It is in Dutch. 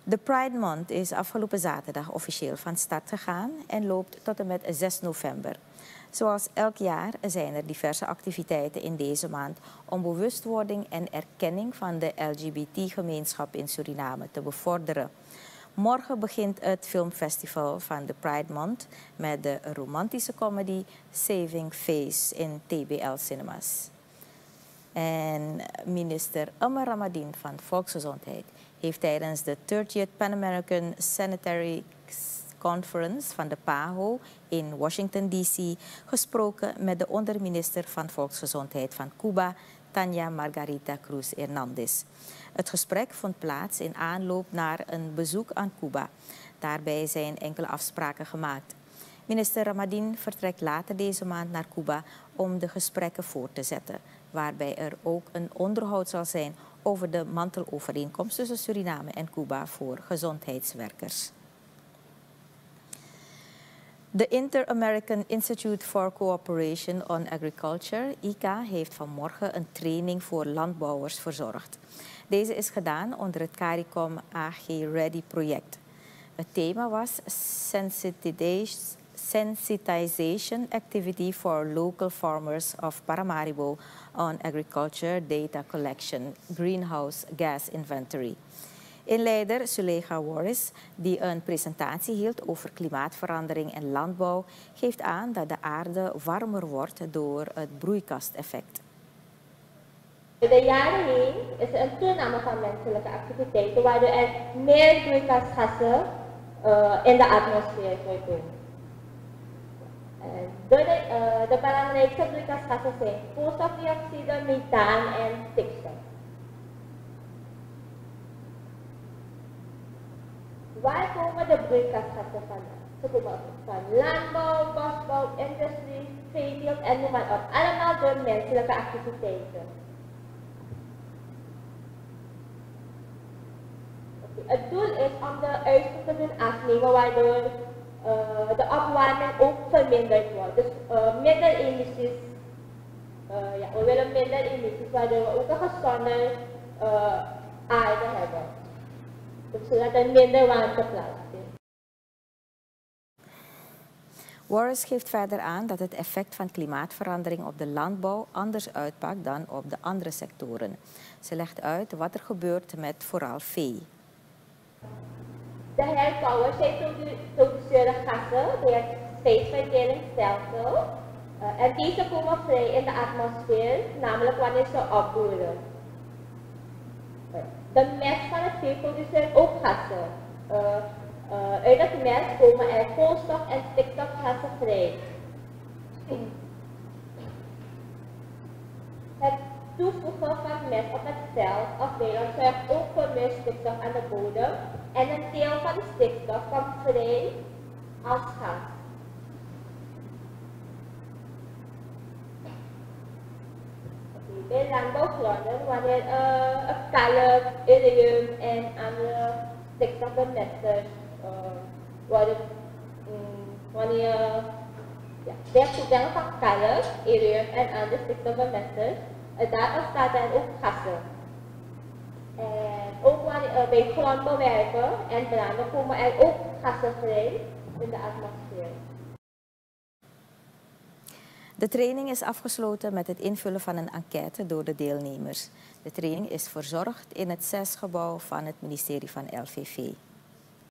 De Pride Month is afgelopen zaterdag officieel van start gegaan en loopt tot en met 6 november. Zoals elk jaar zijn er diverse activiteiten in deze maand om bewustwording en erkenning van de LGBT-gemeenschap in Suriname te bevorderen. Morgen begint het filmfestival van de Pride Month met de romantische comedy Saving Face in TBL Cinemas. En minister Amar Ramadan van Volksgezondheid heeft tijdens de 30th Pan American Sanitary Conference van de PAHO in Washington D.C. gesproken met de onderminister van Volksgezondheid van Cuba, Tania Margarita Cruz Hernandez. Het gesprek vond plaats in aanloop naar een bezoek aan Cuba. Daarbij zijn enkele afspraken gemaakt. Minister Ramadan vertrekt later deze maand naar Cuba om de gesprekken voort te zetten, waarbij er ook een onderhoud zal zijn over de mantelovereenkomst tussen Suriname en Cuba voor gezondheidswerkers. De Inter-American Institute for Cooperation on Agriculture, ICA, heeft vanmorgen een training voor landbouwers verzorgd. Deze is gedaan onder het CARICOM AG Ready project. Het thema was Sensitization Activity for Local Farmers of Paramaribo on Agriculture Data Collection, Greenhouse Gas Inventory. Inleider Suleja Warris, die een presentatie hield over klimaatverandering en landbouw, geeft aan dat de aarde warmer wordt door het broeikasteffect. Door de jaren heen is er een toename van menselijke activiteiten waardoor er meer broeikasgassen in de atmosfeer voorkomen. De belangrijkste broeikasgassen zijn koolstofdioxide, methaan en stikstof. Waar komen de broeikasgassen vandaan? Ze komen van landbouw, bosbouw, industrie, veeteelt en noem maar op. Allemaal door menselijke activiteiten. Het doel is om de uitstoot te doen afnemen, waardoor de opwarming ook verminderd wordt. Dus minder emissies. We willen minder emissies, waardoor we ook een gezonde aarde hebben. Zodat er minder warmte plaatsvindt. Warris geeft verder aan dat het effect van klimaatverandering op de landbouw anders uitpakt dan op de andere sectoren. Ze legt uit wat er gebeurt met vooral vee. De herkauwers produceren gassen door het spijsverteringsstelsel. En deze komen vrij in de atmosfeer, namelijk wanneer ze opboeren. De mest van het vee produceert ook gassen. Uit het mest komen er koolstof- en stikstofgassen vrij. Het toevoegen van mest op het veld of weiland zorgt ook voor meer stikstof aan de bodem en een deel van de stikstof komt vrij als gas. Bij landbouwgronden, wanneer kalk, irium en andere stikstofbemesters worden, wanneer bij toegang van kalk, irium en andere stikstofbemesters, daar ontstaat er ook gassen. En ook wanneer bij grondbewerken en branden komen er ook gassen vrij in de atmosfeer. De training is afgesloten met het invullen van een enquête door de deelnemers. De training is verzorgd in het CES-gebouw van het ministerie van LVV.